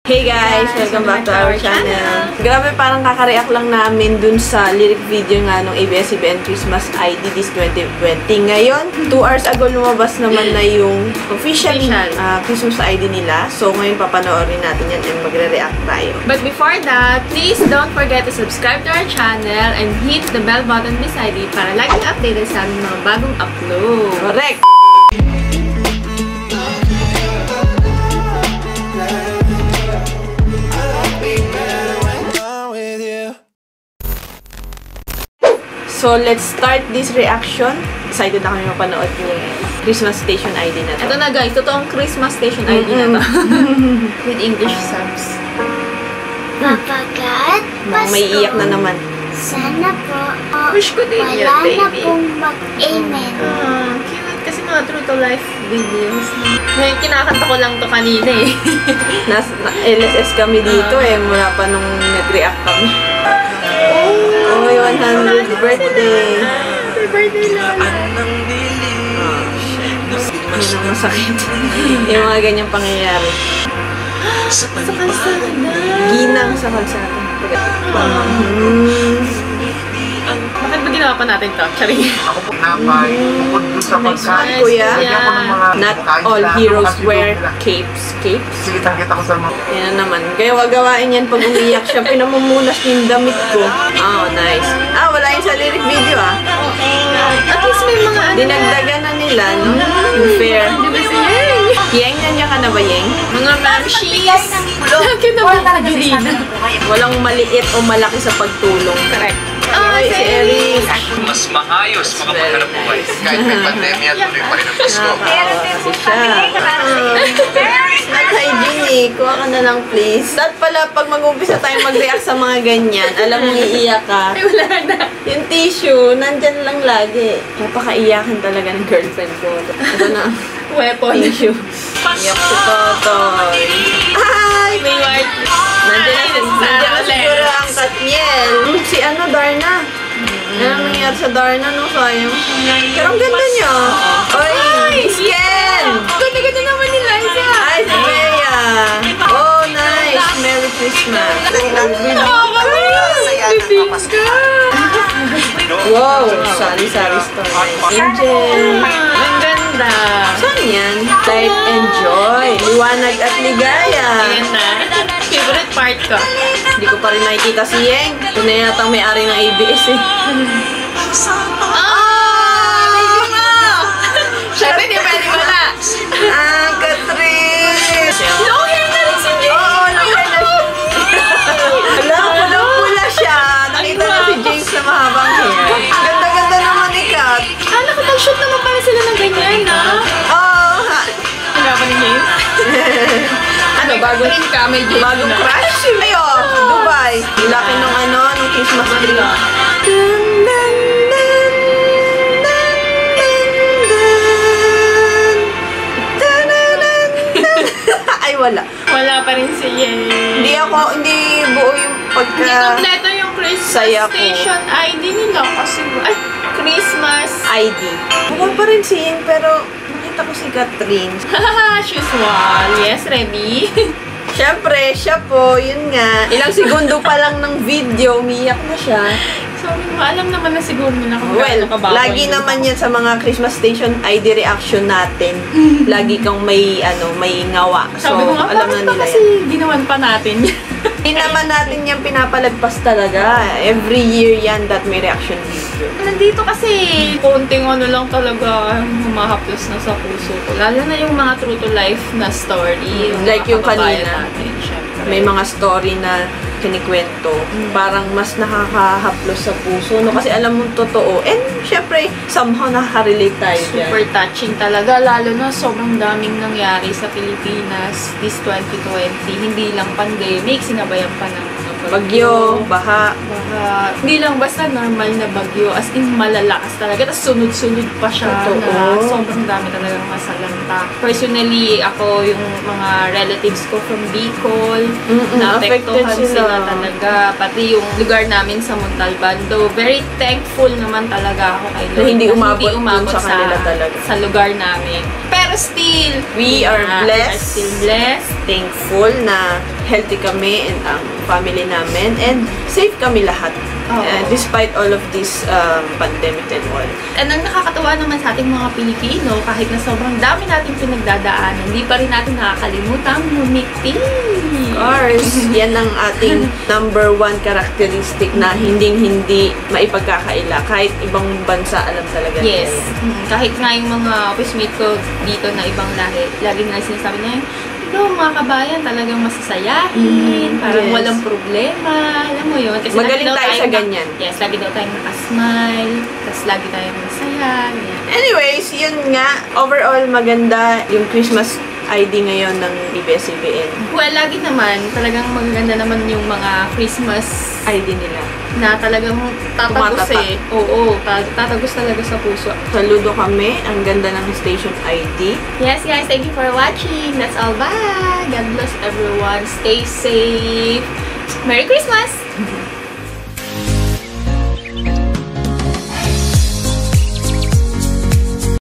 Hey guys! Welcome back to our channel. Grabe, parang kaka-react lang namin dun sa lyric video nga nung ABS-CBN Christmas ID this 2020. Ngayon, 2 hours ago lumabas naman na yung official Christmas ID nila. So ngayon papanoorin natin yan and magre-react tayo. But before that, please don't forget to subscribe to our channel and hit the bell button beside it para laging updated sa aming mga bagong upload. Correct! So, let's start this reaction. Excited na kami mapanood yung Christmas Station ID na to. Ito na guys, totoong Christmas Station ID na to. With English subs. Papa God, May iyak na naman. sana po Wish ko din yun, wala na baby. pong mag-amen. Cute. Kasi mga true to life videos. Ngayon, kinakanta ko lang to kanina eh. LSS kami dito mula pa nung nag-react kami. Oh, 100th birthday. Happy birthday, Lola. Yan ang masakit. Yung mga ganyang pangyayari. Sa kalsada. Ginang sa kalsada. Bakit ba ginawa pa natin to? Charing. Ako po napay, bukod doon sa pagkain. Kuya, Lagyan ko ng mga not pagkain all sila, heroes baka wear siguro nila. capes. Capes? Sige, kita ko sa mga... Yan na naman. Kaya wag gawain yan pag umiyak siya. Pinamumunas yung damit ko. Oh, nice. Wala yun sa lyric video At least may mga ano. Dinagdagan na nila, no? Yung fair. Di ba si Yeng? Yeng, nandiyan ka na ba, Yeng? Mga mamshies. Laki na mga Julina. Walang maliit o malaki sa pagtulong. Correct. Ay, si Eric. Mas maayos makapaghanap buhay. Kahit may pandemya, tuloy pa rin ang gusto. Kasi siya. Not hygienic. Kuha ka na lang, please. At pala, pag mag-umpisa tayo mag-react sa mga ganyan, alam mo, iiyak ka. Ay, wala na. Yung tissue, nandyan lang lagi. Napakaiyakan talaga ng girlfriend ko. Ito na. Weapon. Tissue. Iyak si Totoy. Ay! May white. Nandiyan na siguro ang Katniel. Si Darna. Ano nangyari sa Darna, no? Sayang. Pero ang ganda niya. Oy! Skin! Ganda-ganda naman ni Liza. Ay, si Bea. Oh, nice. Merry Christmas. Wow! Sari-sari story. Angel. Ang ganda. Saan yan? Light and joy. Liwanag at ligaya. Ayan na. Favorite part ko. Hindi ko pa rin nakikita si Yeng. Ito na yata ang may-ari ng ABS eh. Siyempre, di pwede wala. Catherine! Long hair na rin si Jane. Oo, long hair na siya. Alam, pulang-pula siya. Nakita na si James na mahabang hair. Ganda-ganda naman ni Kat. Nakapag-shoot naman pala sila ng ganyan, ha? Oo. Wala pa ni James? Bagong may James bagong na. crush. Ayo, Dubai. Laki nung Christmas tree. Ay, wala. Wala pa rin si Yen. Hindi buo yung pagka... Hindi kompleto yung Christmas Saya ko. Station ID nila kasi... Ay, Christmas. ID. Bukod pa rin si Ying, pero nakita ko si Catherine. Haha, she's one. Yes, ready? Siyempre, siya po, yun nga. Ilang segundo pa lang ng video, umiyak na siya. Sorry, alam naman na siguro nila kung Well, gaano kababoy. lagi naman yan sa mga Christmas Station ID reaction natin. Lagi kang may ngawa. So, Sabi ko nga, alam na bakit ba nila kasi yan. ginawan pa natin? Hindi naman natin yan pinapalagpas talaga. Every year yan that may reaction video. Nandito kasi konting lang talaga humahaplos na sa puso ko. Lalo na yung mga true to life na story. Like yung kababayan kanina. natin, syempre. May mga story na kinikwento, parang mas nakakahaplos sa puso, no? Kasi alam mo totoo. And, syempre, somehow nakaka-relate tayo dyan. Super touching talaga, lalo na sobrang daming nangyari sa Pilipinas this 2020. Hindi lang pandemic, sinabayan pa ng Bagyo, baha. Hindi lang basta normal na bagyo, as in malalakas talaga. Tapos sunod-sunod pa siya Totoo. na sobrang dami talagang masalanta. Personally, ako yung mga relatives ko from Bicol, naapektuhan affected sila talaga. Pati yung lugar namin sa Montalban. Though, very thankful naman talaga ako kay Lord. Na hindi na umabot dun sa kanila talaga. Sa lugar namin. Pero still, We are blessed. still blessed. Thankful na healthy kami and ang family namin and safe kami lahat. Oo. Despite all of this pandemic and all. And ang nakakatuwa naman sa ating mga Pilipino, kahit na sobrang dami nating pinagdadaanan, hindi pa rin natin nakakalimutan ngumiti. Of course, yan ang ating number one characteristic na hindi maipagkakaila. Kahit ibang bansa, alam talaga Yes. nila. Kahit nga yung mga office mate ko dito na ibang lahi, lagi na sinasabi na ito, mga kabayan, talagang masasayahin, parang yes. walang problema, alam mo yun. Kasi Magaling lagi daw tayo sa tayong ganyan. Yes, lagi daw tayong nakasmile, tapos lagi tayong masaya. Yan. Anyways, yun nga. Overall, maganda yung Christmas ID ngayon ng ABS-CBN. Well, lagi naman, talagang magaganda naman yung mga Christmas ID nila. na talagang tatagos Tumatatak. Oo, tatagos talaga sa puso. Saludo kami. Ang ganda ng station ID. Yes, guys, thank you for watching. That's all. Bye! God bless everyone. Stay safe. Merry Christmas!